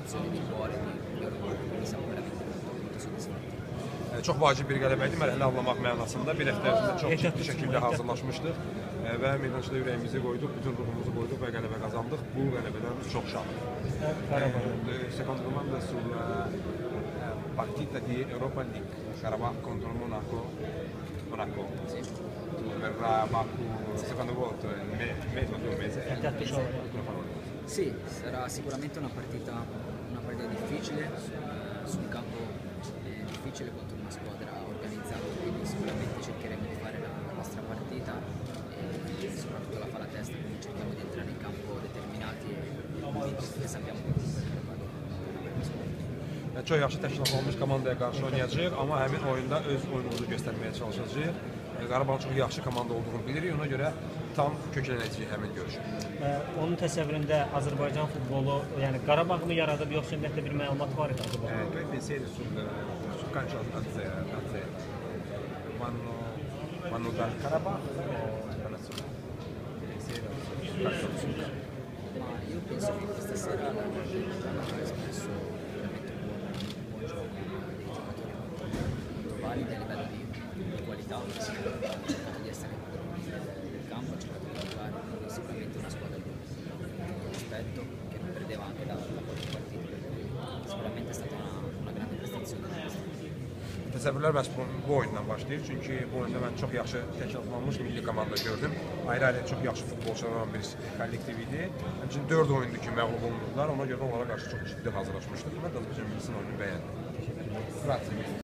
un'emozione di cuore, di orgoglio, quindi siamo veramente molto soddisfatti. Çox vacib bir qələbə idi, mərhələ almaq mənasında. Bir həftə ərzində çox ciddi şəkildə hazırlaşmışdıq və meydançada ürəyimizi qoyduq, bütün ruhumuzu qoyduq və qələbə qazandıq. Bu qələbədən çox şadıq. Secondo domanda sulla partita di Europa League, Karabakh contro Monaco. Sì. Verrà a Baku la seconda volta in meno di un mese. Sì, sarà sicuramente una partita difficile, su un campo difficile contro una squadra organizzata, quindi sicuramente cercheremo di fare la nostra partita e soprattutto la fa la testa, quindi cerchiamo di entrare in campo determinati e convinti perché sappiamo che Çox yaxşı təşkil olunmuş komandaya qarşı oynayacağıq, amma həmin oyunda öz oyunumuzu göstərməyə çalışacağıq. Qarabağ çox yaxşı komanda olduğunu bilirik, ona görə tam köklənəcəyik həmin görüşə. Onun təsəvvüründə Azərbaycan futbolu, yəni Qarabağ mı yaradıb, yoxsa ümumiyyətlə bir məlumat var idi acaba? Che pensieri sul calcio a zero? Vanno dal Karabakh o dalla nazionale? Pensieri sul calcio a zero? ma io penso che questa sera la Gianna ha espresso veramente un buon gioco, dei giocatori molto validi a livello di qualità, ha cercato di essere nel campo, ha cercato di giocare, quindi sicuramente una squadra di rispetto che non perdeva anche da qualche partita, sicuramente è stata una grande prestazione. Təsəvvürlər məhz bu oyundan başlayır, çünki bu oyunda mən çox yaxşı təşkilatlanmış milli komanda gördüm. Ayrı-ayrı çox yaxşı futbolçular olan bir kollektiv idi. Həmçinin 4 oyundur ki, məğlub olundular, ona görə onlara qarşı çox ciddi hazırlaşmışdıq. Mən də Azərbaycan millisinin oyunu bəyəndim.